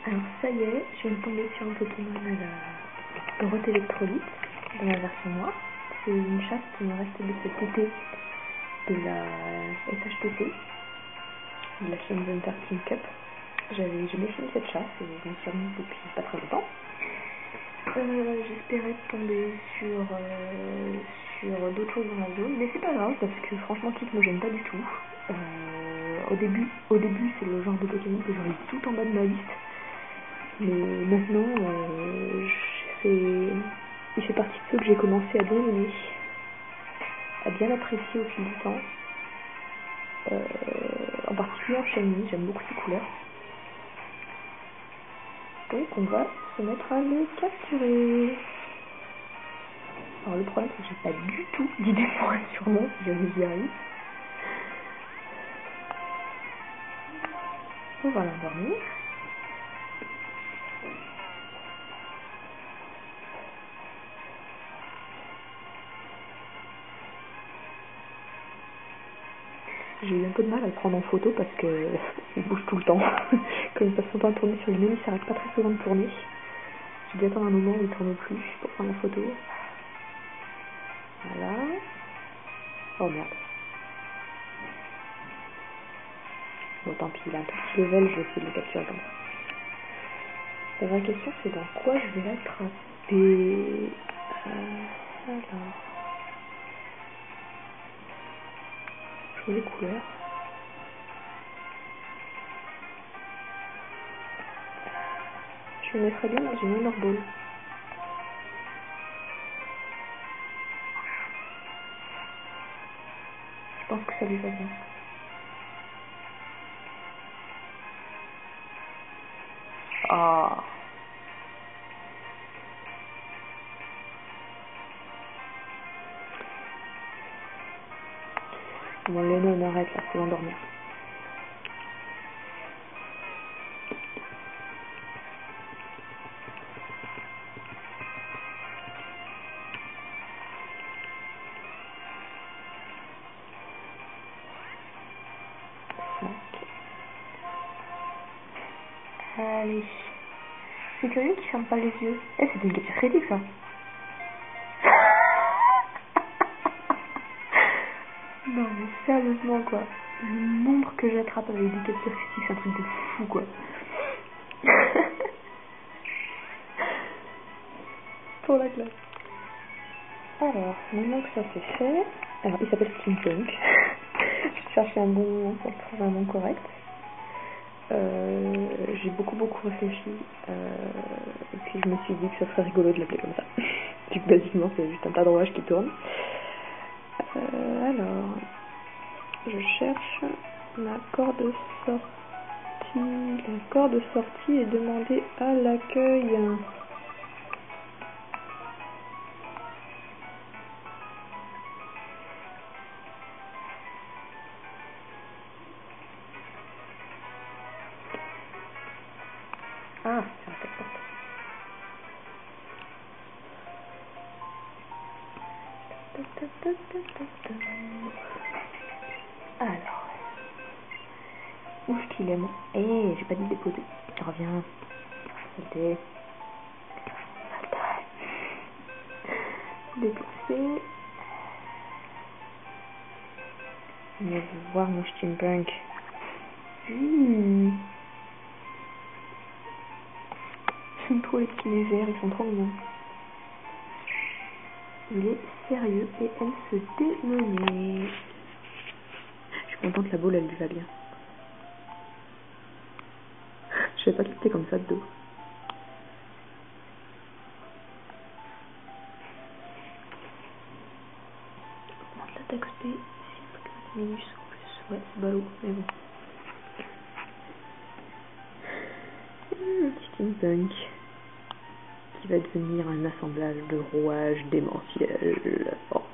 Alors ça y est, je viens de tomber sur un Pokémon à la Grotte électrolyte dans la version noire. C'est une chasse qui me reste de cet été de la SHTC, de la Shenzhen Team Cup. J'ai jamais fini cette chasse et je m'en suis remise depuis pas très longtemps. J'espérais tomber sur d'autres choses dans la zone, mais c'est pas grave parce que franchement Kit me gêne pas du tout. Au début c'est le genre de Pokémon que j'aurais tout en bas de ma liste. Mais maintenant, il fait partie de ceux que j'ai commencé à bien aimer, à bien apprécier au fil du temps. En particulier en shiny, j'aime beaucoup ses couleurs. Donc on va se mettre à le capturer. Alors le problème c'est que j'ai pas du tout d'idée pour un surnom si jamais j'y arrive. On va l'endormir. J'ai eu un peu de mal à le prendre en photo parce que il bouge tout le temps. Comme il passe son temps à tourner sur lui-même, il s'arrête pas très souvent de tourner. J'ai dû attendre un moment où il tourne plus pour prendre la photo. Voilà. Oh merde. Bon tant pis, il a un tout petit level, je vais essayer de le capturer comme ça. La vraie question c'est dans quoi je vais l'attraper. Alors. Je vois les couleurs. Je le mettrais bien dans une Honor Ball. Je pense que ça lui va bien. Ah. Bon, Lennon, arrête là, faut l'endormir. Allez. C'est curieux qu'il ferme pas les yeux. Eh, c'était une capture critique ça. Non mais sérieusement quoi. Le nombre que j'attrape avec des captures critiques, c'est un truc de fou quoi. Pour la classe. Alors, maintenant que ça c'est fait, alors il s'appelle Steampunk. Je cherchais un bon pour trouver un nom correct. J'ai beaucoup réfléchi et puis je me suis dit que ça serait rigolo de l'appeler comme ça. Vu que basiquement c'est juste un tas de rouages qui tournent. Alors, je cherche la corde sortie. La corde sortie est demandée à l'accueil. Ah, c'est cette porte. Alors, où est-ce qu'il est mon... Eh, j'ai pas dit de déposer. Reviens. Saleté. Déplacer. On va voir mon steampunk. J'aime trop les petits verts, ils sont trop mignons. Il est sérieux et elle se démenait. Je suis contente, la boule elle lui va bien. Je savais pas qu'il était comme ça de dos. L'attaque SP, c'est minus en plus. Ouais, c'est ballot, mais bon. Petit steampunk qui va devenir un assemblage de rouages démentiels. Oh.